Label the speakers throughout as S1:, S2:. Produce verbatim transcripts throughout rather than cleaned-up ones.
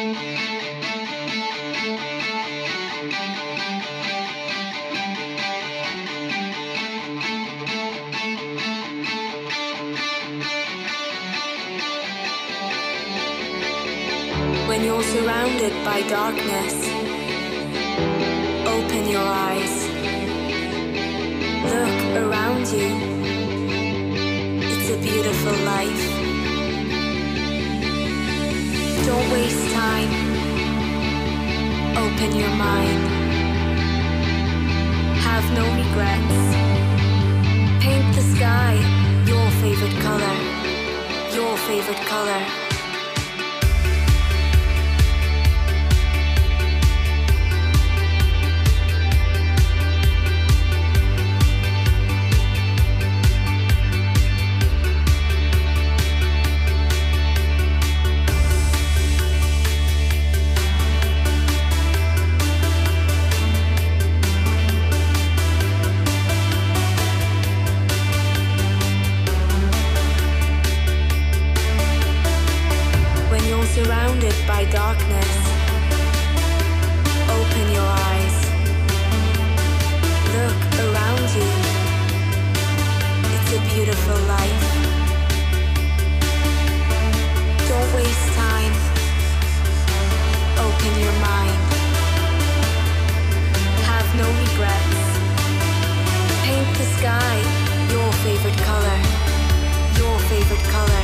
S1: When you're surrounded by darkness, open your eyes. Look around you. It's a beautiful life. Don't waste time. Open your mind. Have no regrets. Paint the sky your favorite color. Your favorite color. Surrounded by darkness, open your eyes. Look around you. It's a beautiful life. Don't waste time. Open your mind. Have no regrets. Paint the sky your favorite color. Your favorite color.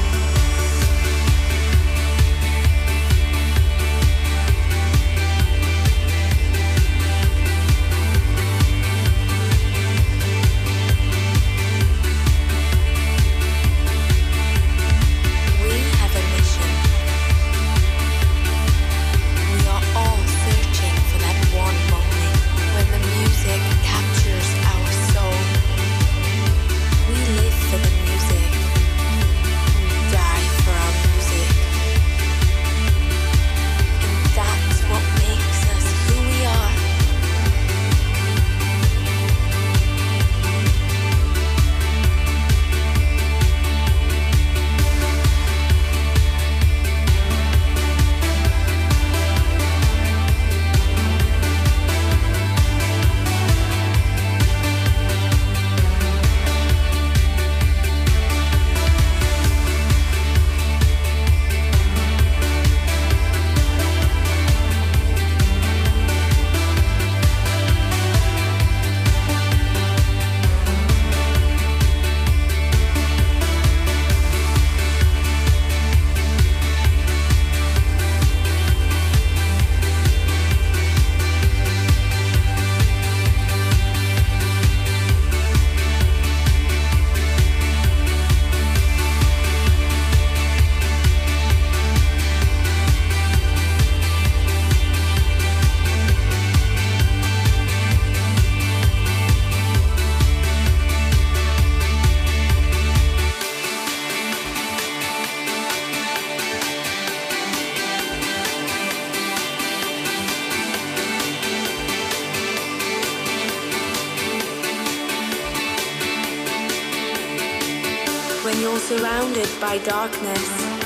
S1: When you're surrounded by darkness,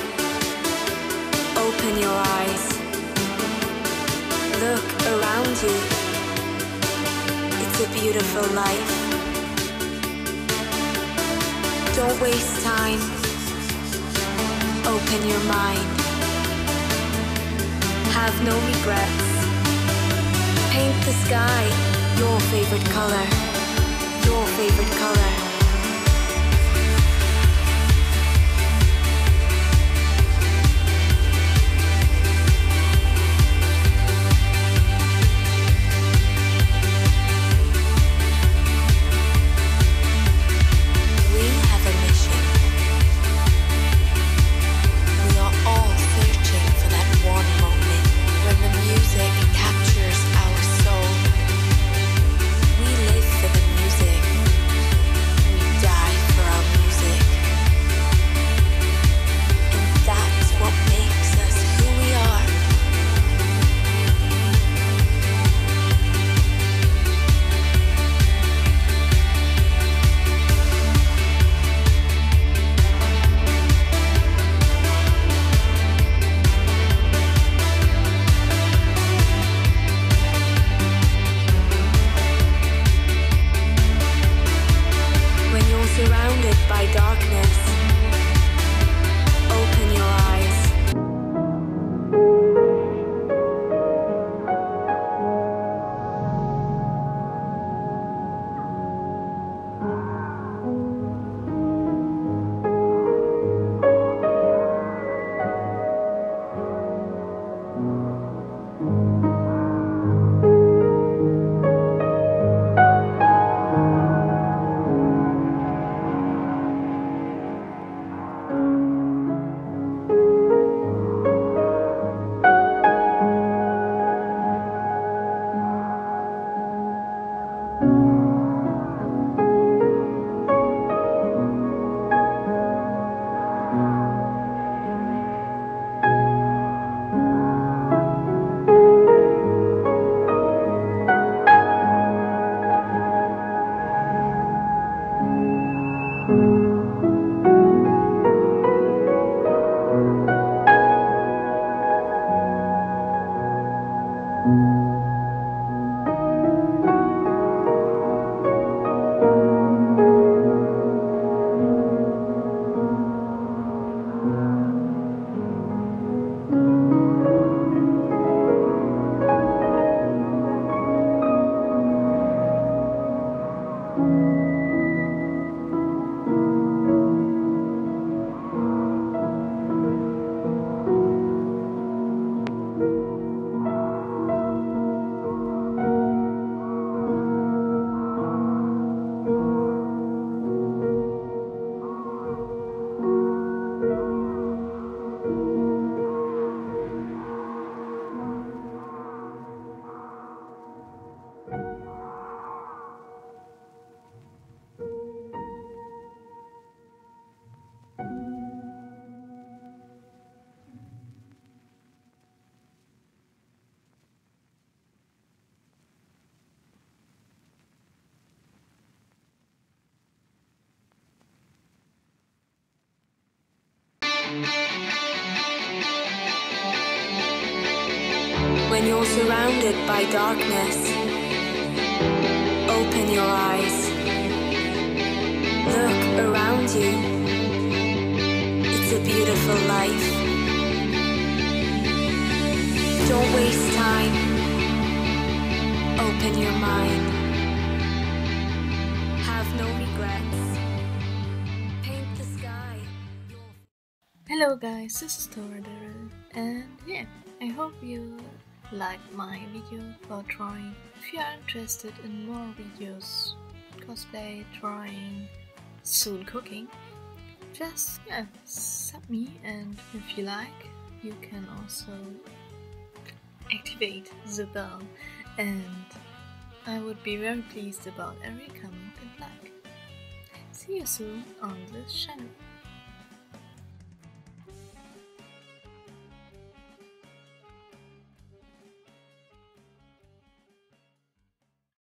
S1: open your eyes. Look around you. It's a beautiful life. Don't waste time. Open your mind. Have no regrets. Paint the sky your favorite color. Your favorite color. Captures our soul. We live for the music. when you're surrounded by darkness. Open your eyes. Look around you. It's a beautiful life. Don't waste time. Open your mind. Have no regrets. Paint the sky. Your...
S2: Hello guys, this is ToraEngel, and yeah, I hope you liked my video about drawing. If you are interested in more videos, cosplay, drawing, soon cooking, just yeah, sub me, and if you like, you can also activate the bell, and I would be very pleased about every comment and like. See you soon on this channel.